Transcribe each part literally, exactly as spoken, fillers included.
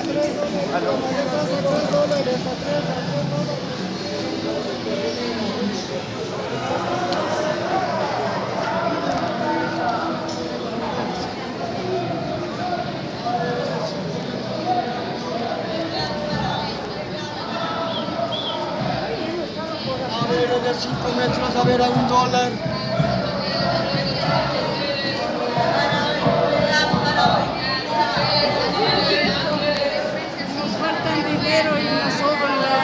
De cinco metros a ver a un dólar. Nos faltan dinero y nos sobran la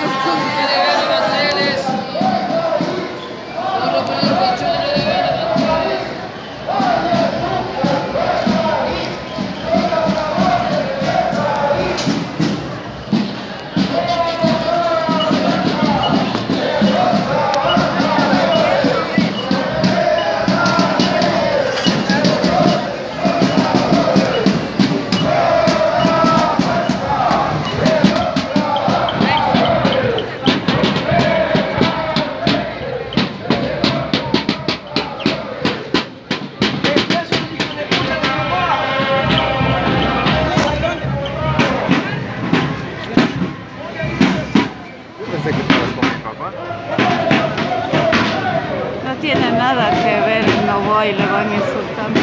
no tiene nada que ver, no voy, le van insultando.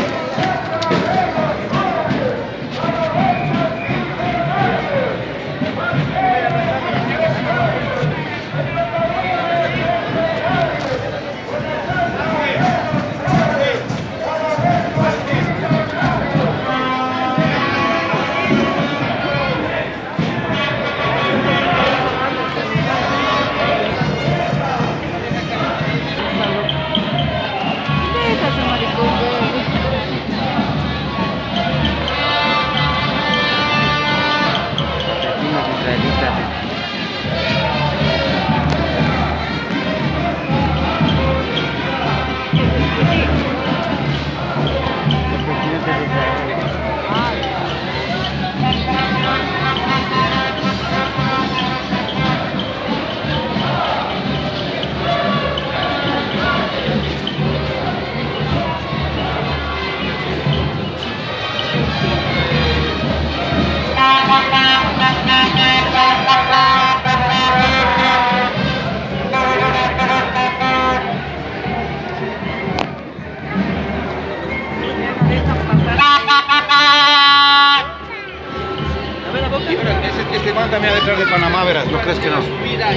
Este man también detrás de Panamá, verás, ¿no crees que no?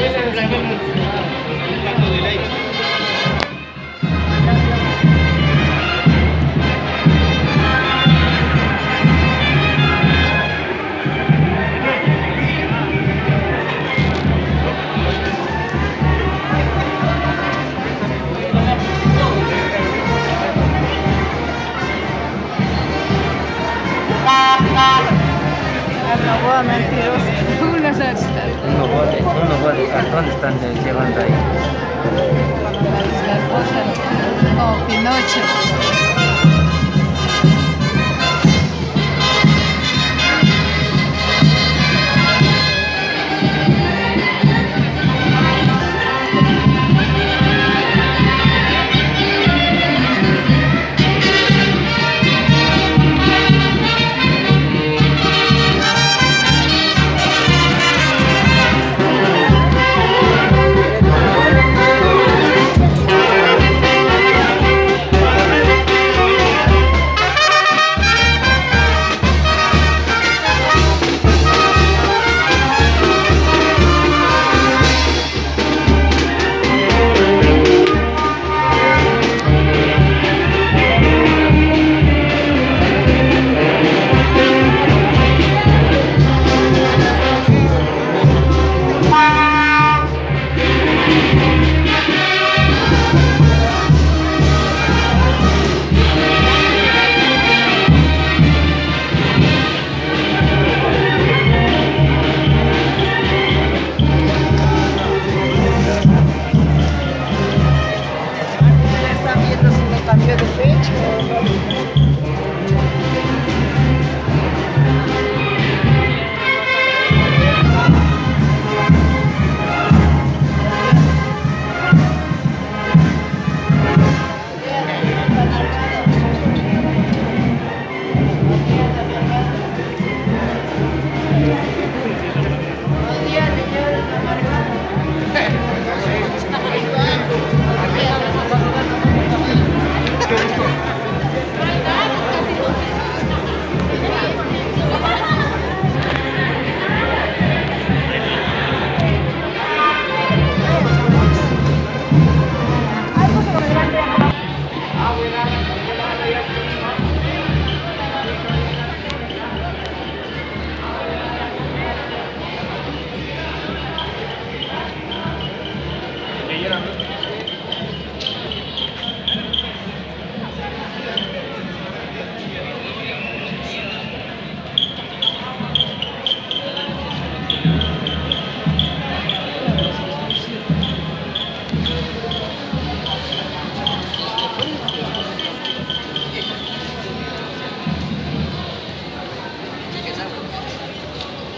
No voy a mentiroso. Unos Unos botes, unos botes, ¿dónde están llevando ahí? Oh, Pinocho.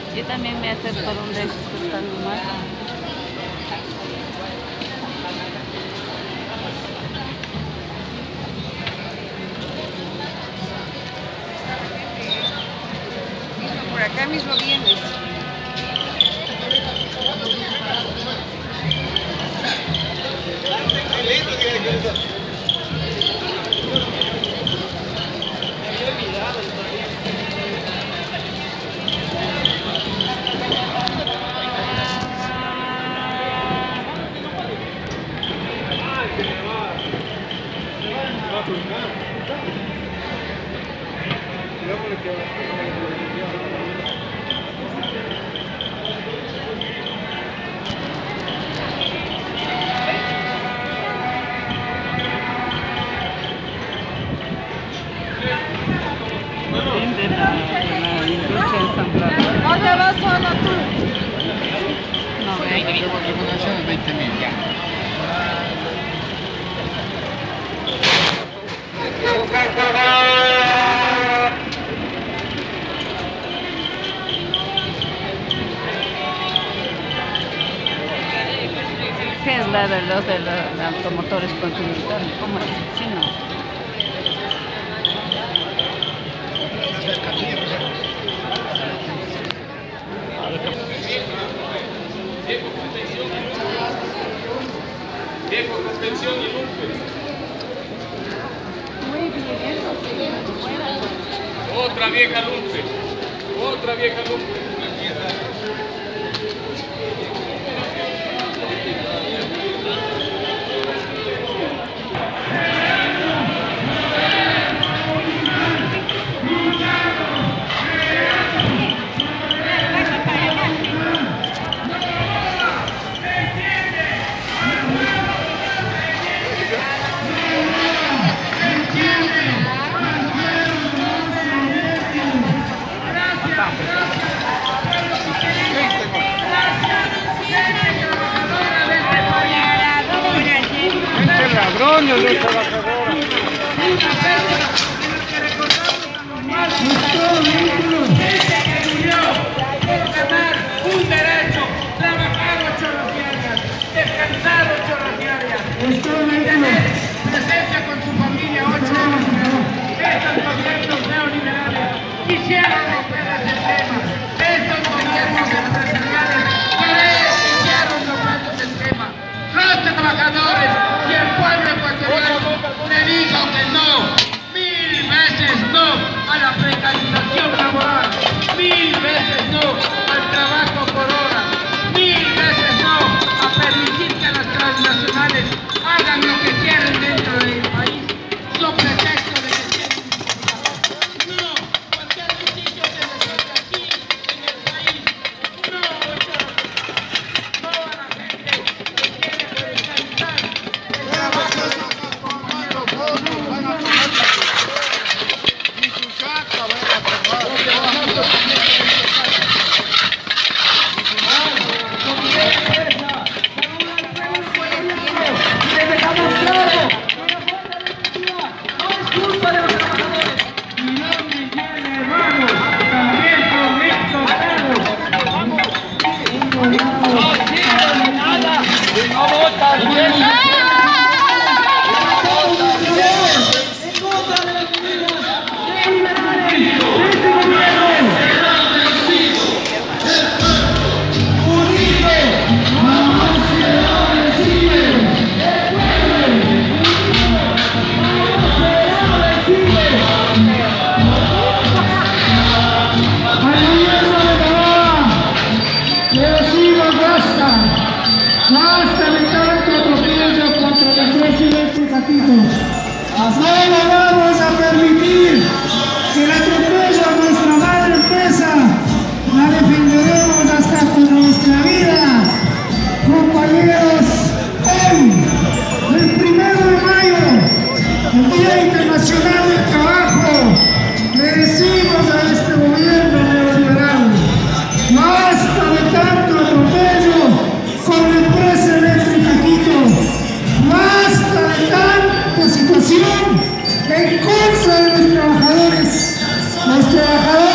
Yo también me acerco por un de esos que están nomás. Por acá mismo vienes. De la, de la industria ensamblada. ¿Dónde vas solo tú? No veo. veinte mil, ya. ¿Qué es la de los de los de automotores continentales? ¿Cómo es? Chino. Viejo con pensión y lumpe. Muy bien, eso sí. Otra vieja lumpe. Otra vieja lumpe. Ladrones de trabajadores. Un derecho, trabajar ocho horas diarias, descansar ocho horas diarias, tener presencia con su familia ocho horas diarias. Estos gobiernos neoliberales quisieron romper el sistema. Estos gobiernos empresariales quisieron romper el sistema. Los trabajadores y el pueblo ecuatoriano le digo que no, mil veces no a la precarización laboral, mil veces no al trabajo por hora, mil veces no a permitir que las transnacionales hagan lo que quieren dentro del país, son pretexto de que tienen un no, cualquier sitio que se hace aquí en el país, no, no a la gente que quiere precarizar el trabajo de nuestros compañeros. Basta de tanto atropello contra los presidentes gatitos. No lo vamos a permitir que el atropello a nuestra madre empresa la defenderemos hasta con nuestra vida. Compañeros, hoy, el primero de mayo, el Día Internacional del Trabajo, le decimos a este gobierno neoliberal: basta de tanto atropello con la empresa eléctrica Quito, basta de tanta situación en contra de los trabajadores. Los trabajadores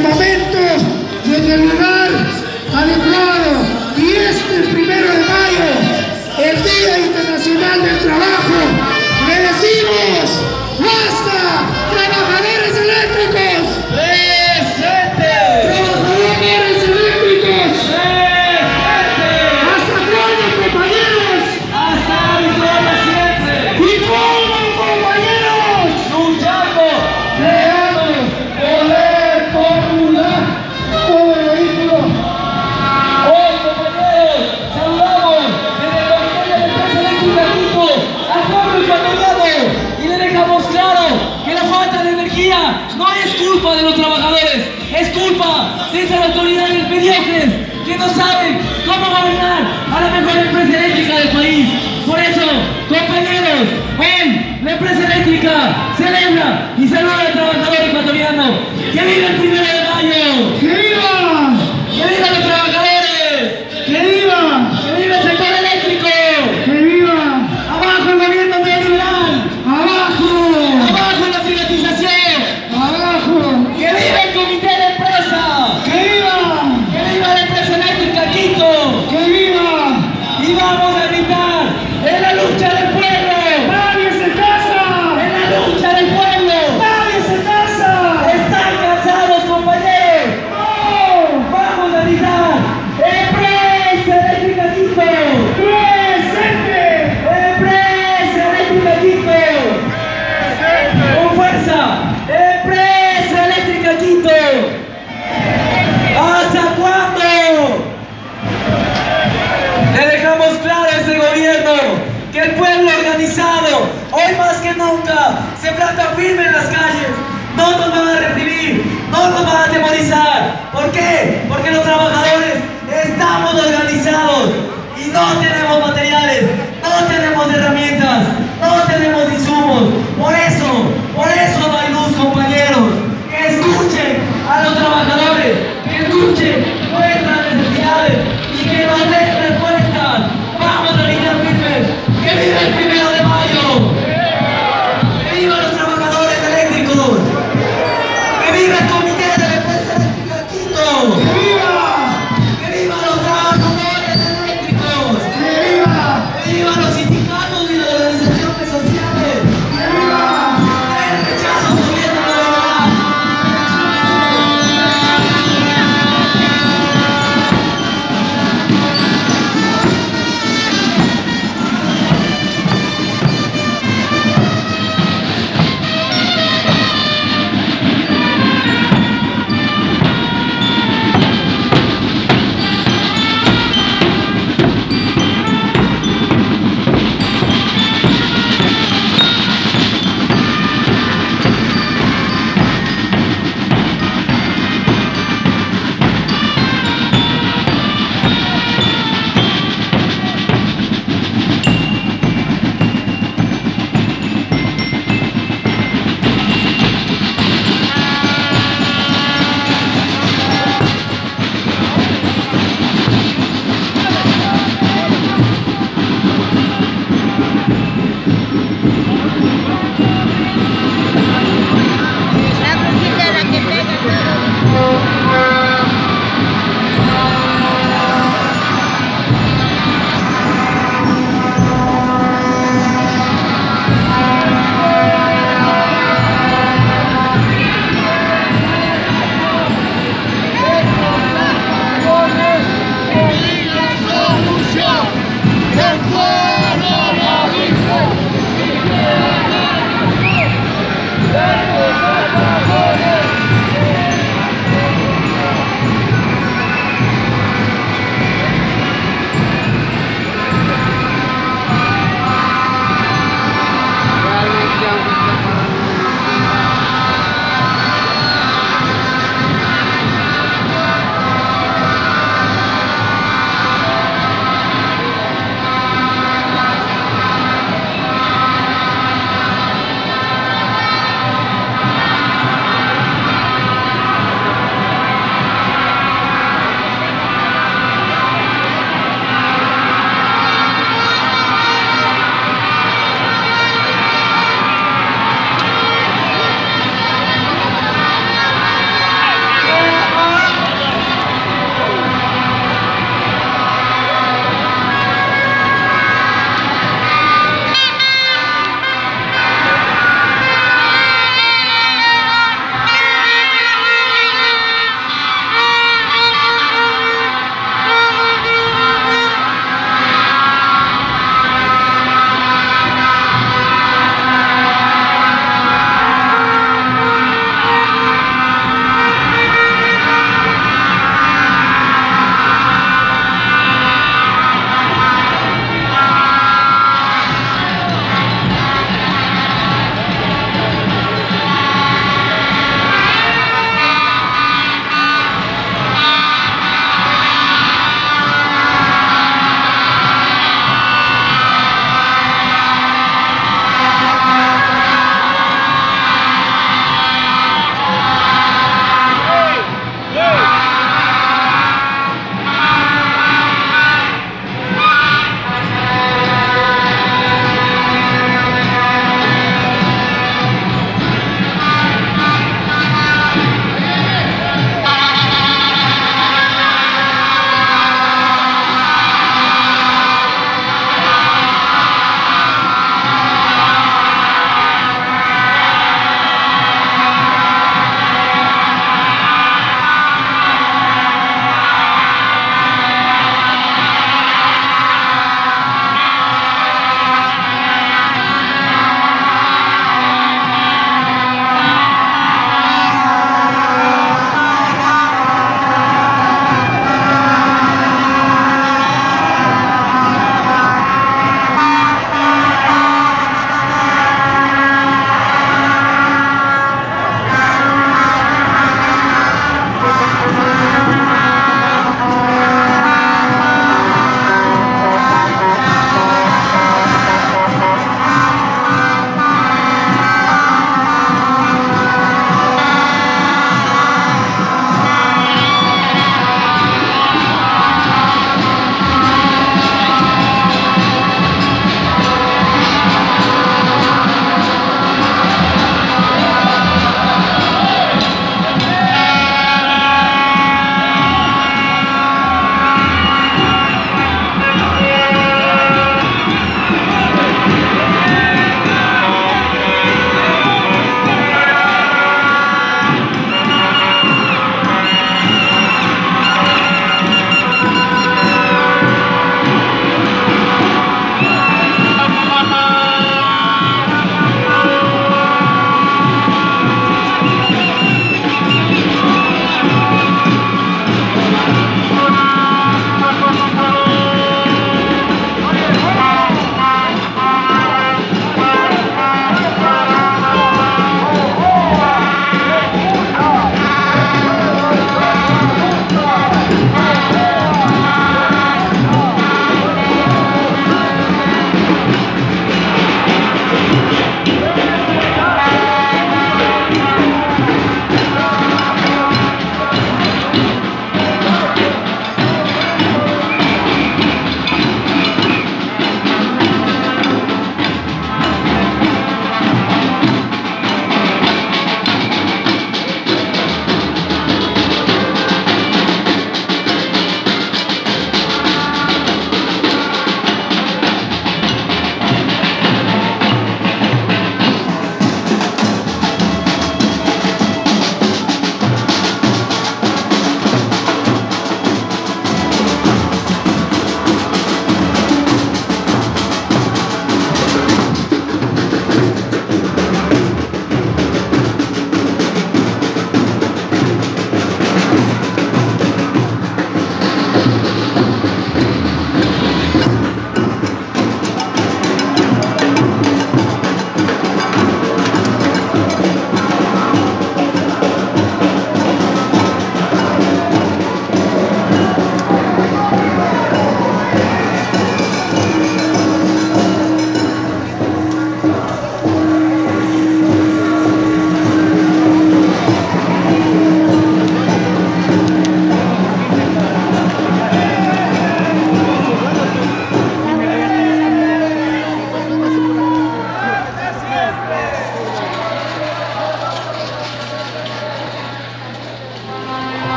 el momento y en el lugar adecuado. Y este primero de mayo, el Día Internacional del Trabajo, le decimos ¡basta! ¡Trabajadores eléctricos! ¡Presente! ¡Trabajadores eléctricos! ¡Presente! ¿Hasta cuándo, compañeros? ¡Hasta la victoria siempre! ¿Y cómo, compañeros? ¡Luchando! Creando poder popular como vehículo. Hoy, compañeros, saludamos desde el Comité de Empresa Eléctrica Quito al pueblo ecuatoriano y le dejamos claro que la falta de energía no es culpa de los trabajadores, es culpa de esas autoridades mediocres que no saben cómo gobernar a la mejor empresa eléctrica del país. Por eso, compañeros, hoy la empresa eléctrica celebra y saluda al trabajador ecuatoriano. ¡Que viva el primero de mayo! ¡Que viva! ¡Que viva los trabajadores! ¡Que viva! ¡Que viva el sector eléctrico! ¡Que viva! ¡Abajo el gobierno neoliberal! ¡Abajo! ¡Abajo la privatización! ¡Abajo! ¡Que viva el comité de empresa! ¡Que viva! ¡Que viva la empresa eléctrica Quito! ¡Que viva! ¡Y vamos a gritar en la lucha del pueblo! ¡Nadie se casa! ¡En la lucha del pueblo! ¡Nadie se casa! ¡Están cansados, compañeros! ¡No! ¡Vamos a gritar! ¡Empresa eléctrica Quito! ¡Presente! ¡Empresa eléctrica Quito! ¡Con fuerza! ¡Empresa eléctrica Quito! ¿Hasta cuándo? Le dejamos claro a este gobierno que el pueblo organizado, hoy más que nunca, se planta firme en las calles. No nos van a reprimir, no nos van a atemorizar. ¿Por qué? Porque los trabajadores estamos organizados y no tenemos materiales, no tenemos herramientas, no tenemos insumos. Por eso, por eso no hay luz, compañeros. Que escuchen a los trabajadores, que escuchen nuestras necesidades y que nos den respuestas. Vamos a gritar firmes. ¡Que viva el primero de mayo! ¡Que viva los trabajadores eléctricos! ¡Que viva el comité de la empresa eléctrica Quito! ¡Que viva! ¡Que viva los trabajadores eléctricos! ¡Que viva! ¡Que viva los sindicatos y las organizaciones sociales! ¡Que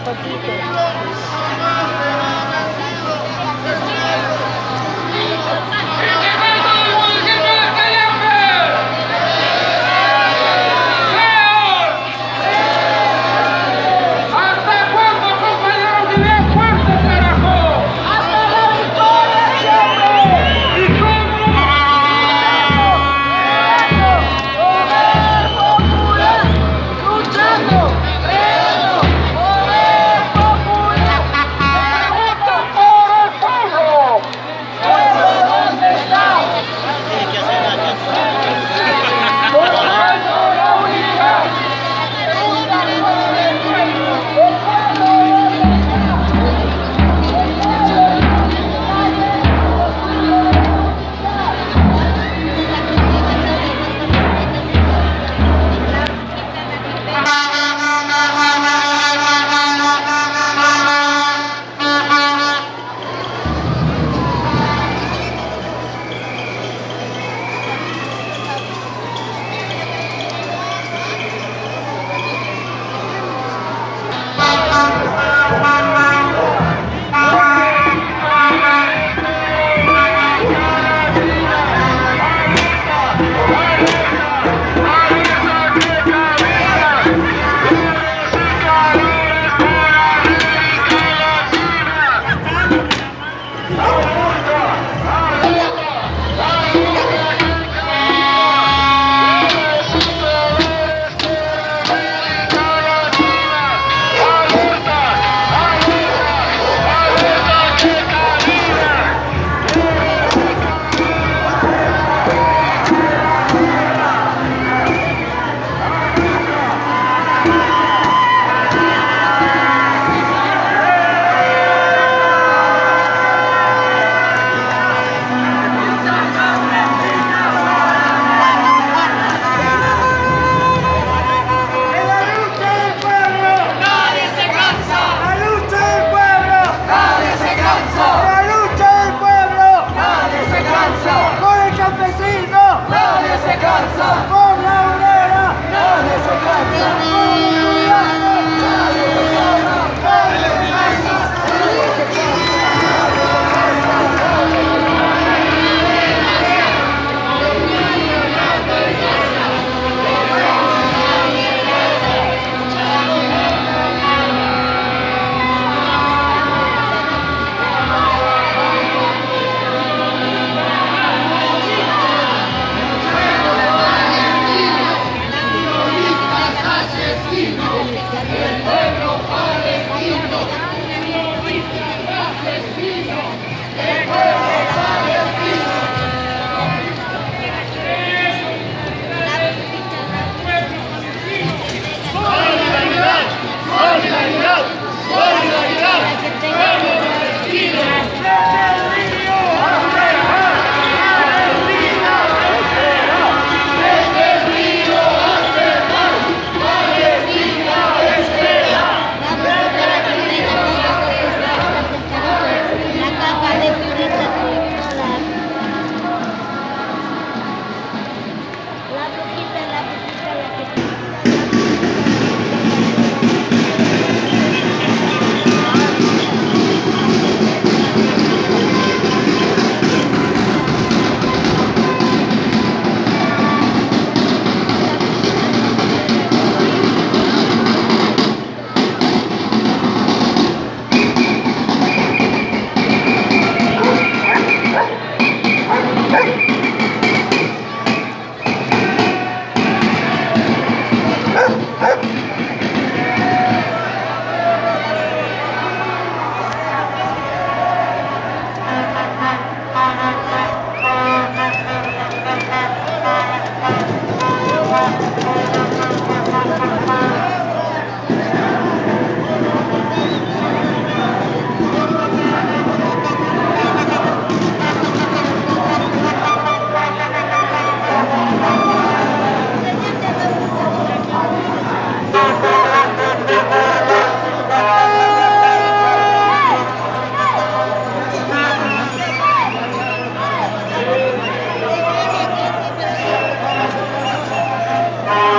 Gracias.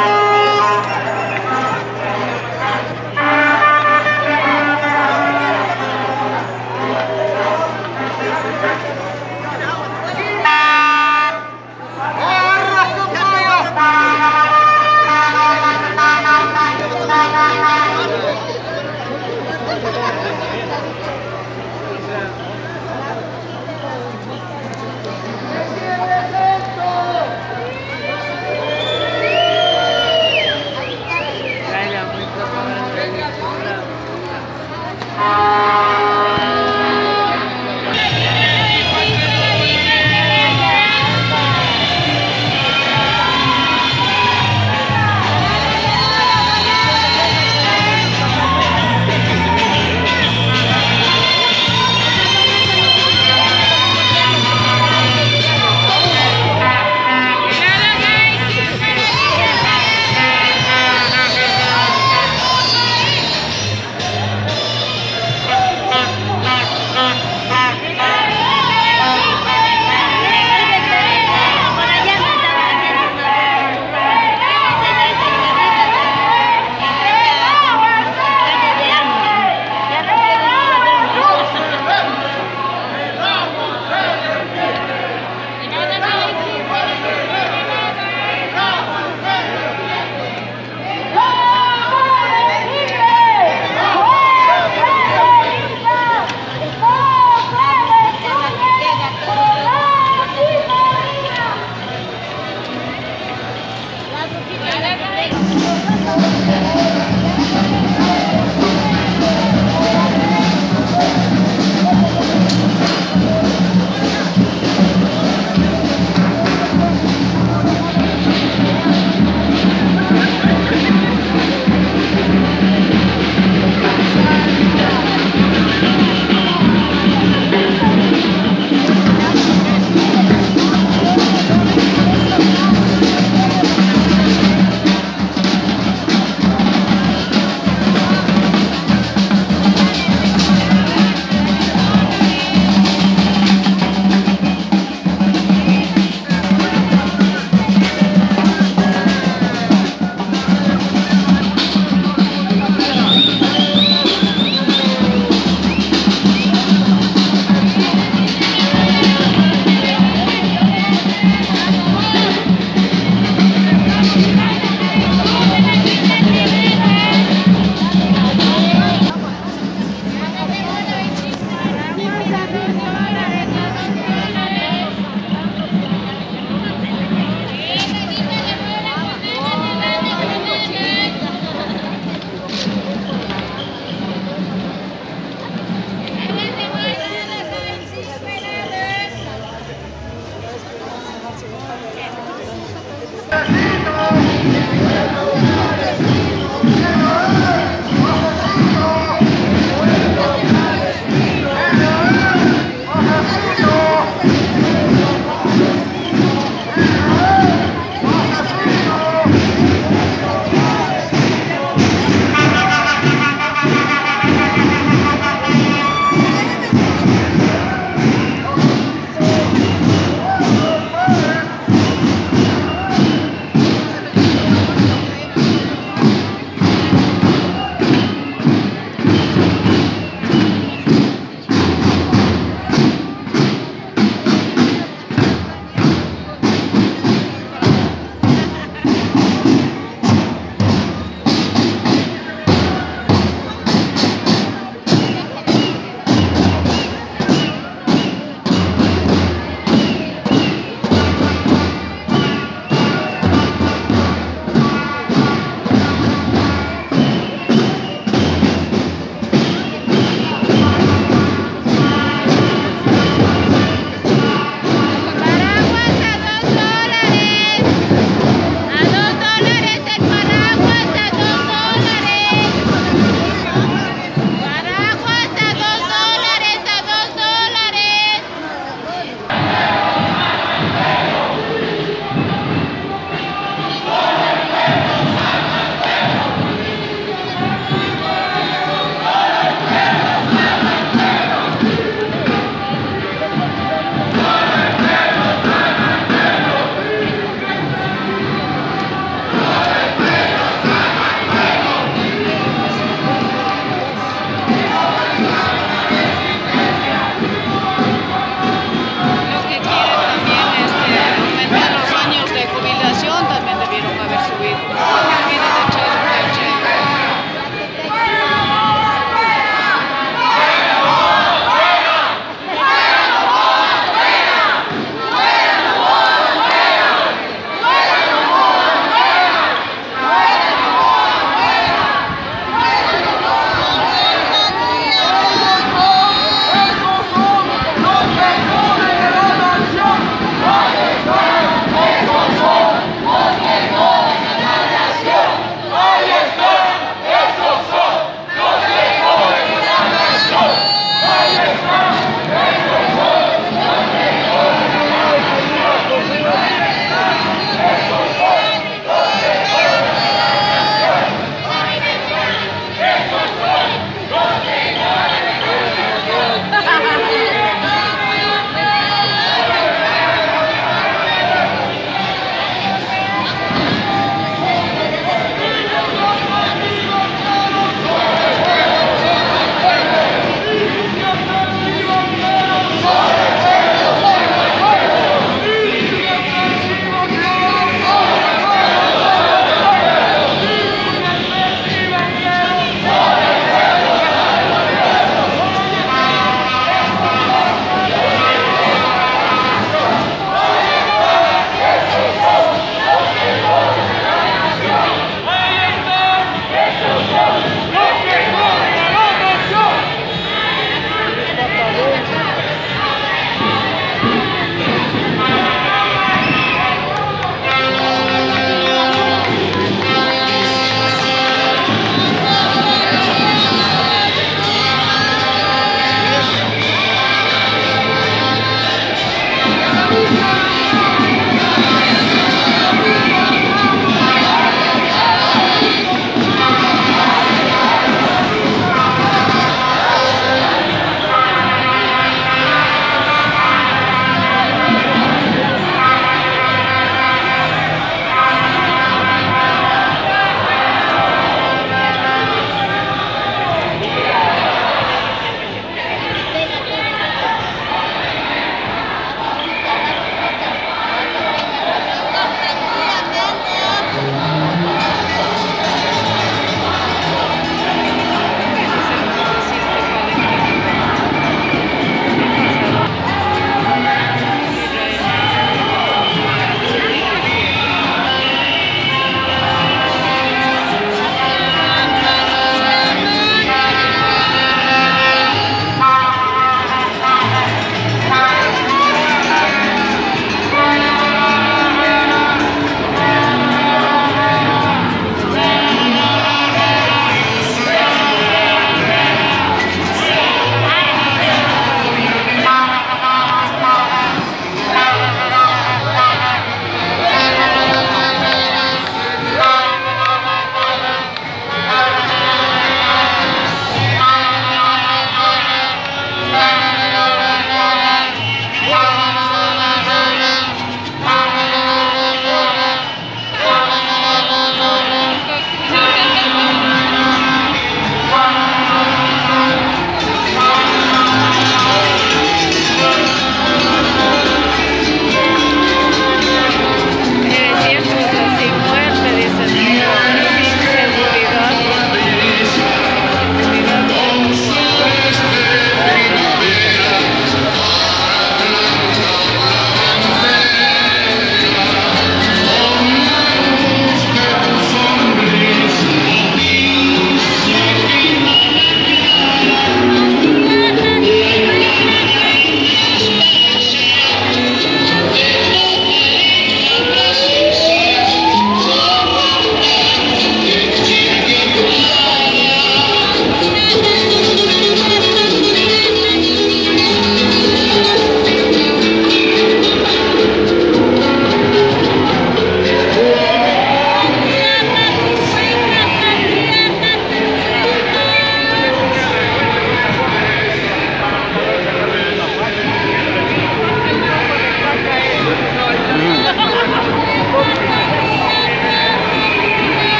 Brasil.